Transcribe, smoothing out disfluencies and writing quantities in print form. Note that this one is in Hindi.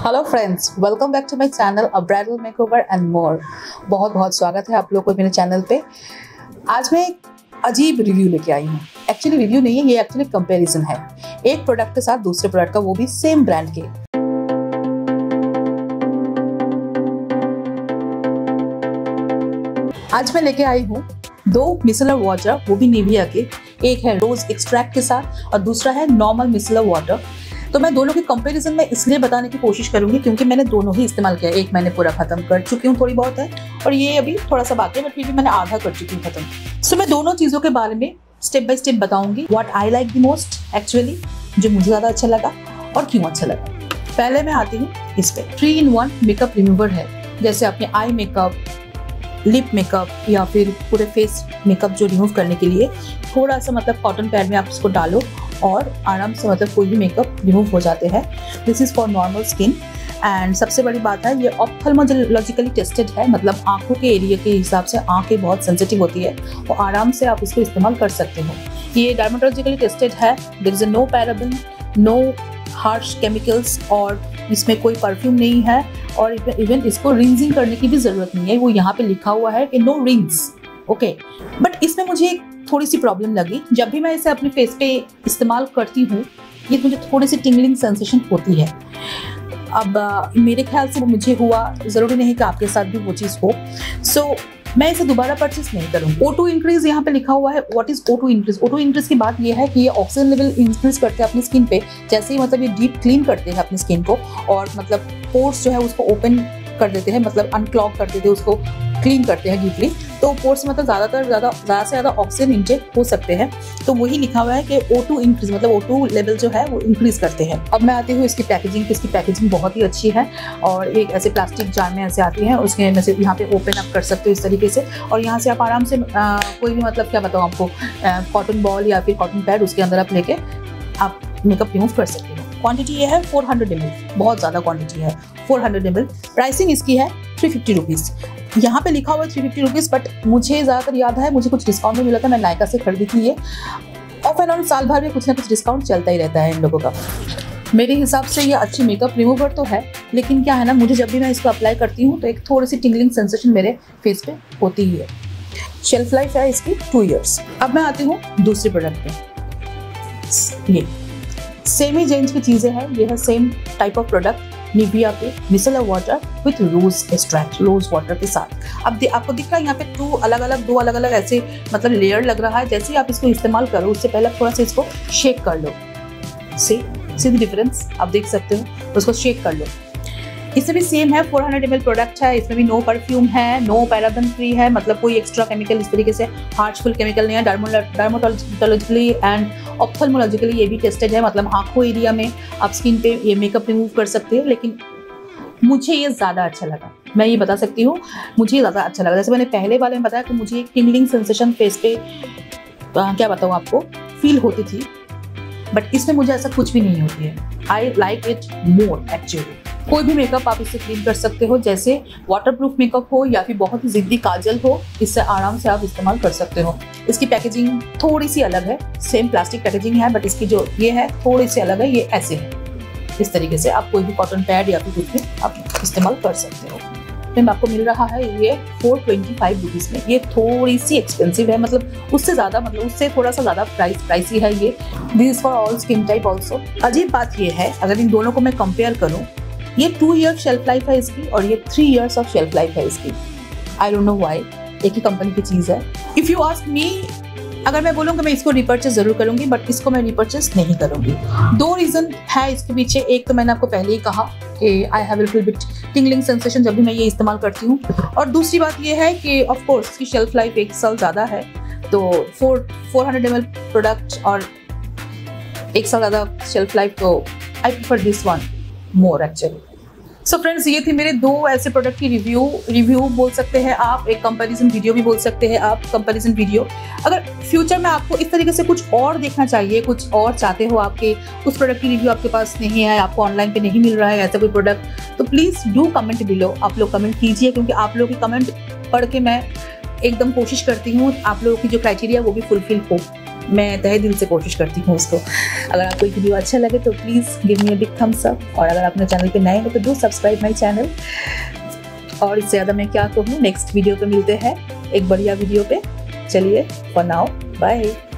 Hello friends, welcome back to my channel a bridal makeover and more. बहुत बहुत स्वागत है आप लोगों को मेरे चैनल पे। आज मैं एक अजीब रिव्यू लेके आई हूँ। एक्चुअली रिव्यू नहीं है, ये एक्चुअली कंपैरिजन है एक प्रोडक्ट के साथ दूसरे प्रोडक्ट का, वो भी सेम ब्रांड के। आज मैं लेके आई हूँ दो मिसलर वाटर, वो भी निविया के। एक है रोज एक्सट्रैक्ट के साथ और दूसरा है नॉर्मल मिसलर वाटर। तो मैं दोनों के कंपैरिजन में इसलिए बताने की कोशिश करूंगी क्योंकि मैंने दोनों ही इस्तेमाल किया। एक मैंने पूरा खत्म कर चुकी हूँ, थोड़ी बहुत है, और ये अभी थोड़ा सा बाकी है, बट फिर भी मैंने आधा कर चुकी हूँ खत्म। सो मैं दोनों चीज़ों के बारे में स्टेप बाय स्टेप बताऊंगी। What I like the most actually, जो मुझे ज़्यादा अच्छा लगा और क्यों अच्छा लगा। पहले मैं आती हूँ इस पे। 3-in-1 मेकअप रिमूवर है। जैसे अपने आई मेकअप, लिप मेकअप या फिर पूरे फेस मेकअप जो रिमूव करने के लिए थोड़ा सा मतलब कॉटन पैड में आप इसको डालो और आराम से मतलब कोई भी मेकअप रिमूव हो जाते हैं। This is for normal skin. And सबसे बड़ी बात है, ये ऑप्थेल्मोलॉजिकली टेस्टेड है, मतलब आंखों के एरिया के हिसाब से आंखें बहुत सेंसिटिव होती है, तो आराम से आप इसको इस्तेमाल कर सकते हो। ये डर्मेटोलॉजिकली टेस्टेड है। There is no paraben, no harsh chemicals, और इसमें कोई परफ्यूम नहीं है, और इवन इसको रिंजिंग करने की भी ज़रूरत नहीं है। वो यहाँ पे लिखा हुआ है कि नो रिंग्स, ओके। बट इसमें मुझे एक थोड़ी सी प्रॉब्लम लगी। जब भी मैं इसे अपने फेस पे इस्तेमाल करती हूँ, ये मुझे थोड़ी सी टिंगलिंग सेंसेशन होती है। अब मेरे ख्याल से वो मुझे हुआ, ज़रूरी नहीं कि आपके साथ भी वो चीज़ हो। सो मैं इसे दोबारा परचेस नहीं करूँगी। O2 इंक्रीज यहाँ पे लिखा हुआ है। What is O2 increase? O2 increase की बात ये है कि ये ऑक्सीजन लेवल इंक्रीज करते हैं अपनी स्किन पे। जैसे ही मतलब ये डीप क्लीन करते हैं अपनी स्किन को, और मतलब पोर्स जो है उसको ओपन कर देते हैं, मतलब अनक्लॉग कर देते हैं, उसको क्लीन करते हैं डीपली, तो पोर्स मतलब ज़्यादा से ज़्यादा ऑक्सीजन इंटेक हो सकते हैं। तो वही लिखा हुआ है कि O2 इंक्रीज, मतलब O2 लेवल जो है वो इंक्रीज करते हैं। अब मैं आती हूँ इसकी पैकेजिंग। इसकी पैकेजिंग बहुत ही अच्छी है, और एक ऐसे प्लास्टिक जार में ऐसे आती है, उसके में से यहाँ पे ओपन अप कर सकते हो इस तरीके से, और यहाँ से आप आराम से कोई भी मतलब क्या बताऊँ आपको, कॉटन बॉल या फिर कॉटन पैड, उसके अंदर आप लेके आप मेकअप रिमूव कर सकते हो। क्वांटिटी ये है 400 ml, बहुत ज़्यादा क्वांटिटी है 400 ml। प्राइसिंग इसकी है 350 रुपीज़। यहाँ पे लिखा हुआ है 350 रुपीज़, बट मुझे ज़्यादातर याद है मुझे कुछ डिस्काउंट में मिला था। मैं नायका से खरीदी थी ये। ऑफ एंड ऑन साल भर में कुछ ना कुछ डिस्काउंट चलता ही रहता है इन लोगों का। मेरे हिसाब से ये अच्छी मेकअप रिमूवर तो है, लेकिन क्या है ना, मुझे जब भी मैं इसको अप्लाई करती हूँ तो एक थोड़ी सी टिंगलिंग सेंसेशन मेरे फेस पे होती ही है। शेल्फ लाइफ है इसकी 2 years। अब मैं आती हूँ दूसरे प्रोडक्ट पे। ये सेम ही रेंज की चीज़ें हैं। ये है same type of product, Nivea पे micellar water with rose extract, rose water के साथ। अब आपको दिख रहा है यहाँ पे दो अलग अलग ऐसे मतलब लेयर लग रहा है। जैसे ही आप इसको इस्तेमाल करो, उससे पहले थोड़ा सा इसको शेक कर लो। सी द डिफरेंस आप देख सकते हो। उसको शेक कर लो। इसमें भी सेम है, 400 ml प्रोडक्ट है। इसमें भी नो परफ्यूम है, नो पैराबेन फ्री है, मतलब कोई एक्स्ट्रा केमिकल इस तरीके से हार्मफुल केमिकल नहीं है। डर्मेटोलॉजिकली एंड ऑप्थेल्मोलॉजिकली ये भी टेस्टेड है, मतलब आंखों एरिया में आप स्किन पे ये मेकअप रिमूव कर सकते हैं। लेकिन मुझे ये ज़्यादा अच्छा लगा, मैं ये बता सकती हूँ, मुझे ज़्यादा अच्छा लगा। जैसे मैंने पहले वाले में बताया कि मुझे एक टिंगलिंग सेंसेशन फेस पे क्या बताऊँ आपको फील होती थी, बट इसमें मुझे ऐसा कुछ भी नहीं होती है। I like it more actually. कोई भी मेकअप आप इससे क्लीन कर सकते हो, जैसे वाटरप्रूफ मेकअप हो या फिर बहुत ही जिद्दी काजल हो, इससे आराम से आप इस्तेमाल कर सकते हो। इसकी पैकेजिंग थोड़ी सी अलग है, सेम प्लास्टिक पैकेजिंग है, बट इसकी जो ये है थोड़ी सी अलग है। ये ऐसे है, इस तरीके से आप कोई भी कॉटन पैड या फिर कुछ भी आप इस्तेमाल कर सकते हो। फिर आपको मिल रहा है ये 425 रुपीज़ में। ये थोड़ी सी एक्सपेंसिव है, मतलब उससे ज़्यादा, मतलब उससे थोड़ा सा ज़्यादा प्राइसी है ये। This is for all skin type also. अजीब बात ये है, अगर इन दोनों को मैं कंपेयर करूँ, ये 2 year शेल्फ लाइफ है इसकी, और ये 3 years ऑफ शेल्फ लाइफ है इसकी। आई डोंट नो व्हाई, एक ही कंपनी की चीज़ है। इफ़ यू आस्क मी, अगर मैं बोलूँगा मैं इसको रिपर्चेस ज़रूर करूँगी, बट इसको मैं रिपर्चेस नहीं करूँगी। 2 रीज़न है इसके पीछे। एक तो मैंने आपको पहले ही कहा कि I have little bit tingling sensation जब भी मैं ये इस्तेमाल करती हूँ, और दूसरी बात ये है कि ऑफ कोर्स इसकी शेल्फ लाइफ 1 साल ज़्यादा है, तो 400 ml प्रोडक्ट और 1 साल ज़्यादा शेल्फ लाइफ, तो I prefer this one more actually. So friends, ये थी मेरे 2 ऐसे प्रोडक्ट की रिव्यू बोल सकते हैं आप, एक कंपैरिजन वीडियो भी बोल सकते हैं आप, कंपैरिजन वीडियो। अगर फ्यूचर में आपको इस तरीके से कुछ और देखना चाहिए, कुछ और चाहते हो, आपके उस प्रोडक्ट की रिव्यू आपके पास नहीं है, आपको ऑनलाइन पे नहीं मिल रहा है ऐसा कोई प्रोडक्ट, तो प्लीज़ डू कमेंट बिलो। आप लोग कमेंट कीजिए, क्योंकि आप लोगों की कमेंट पढ़ के मैं एकदम कोशिश करती हूँ आप लोगों की जो क्राइटेरिया वो भी फुलफिल हो। मैं तहे दिल से कोशिश करती हूँ उसको। अगर आपको ये वीडियो अच्छा लगे तो please give me a big thumbs up, और अगर अपने चैनल पे नए हो तो डू सब्सक्राइब माई चैनल। और इससे ज़्यादा मैं क्या कहूँ, नेक्स्ट वीडियो पे मिलते हैं एक बढ़िया वीडियो पे। चलिए फॉर नाउ बाय।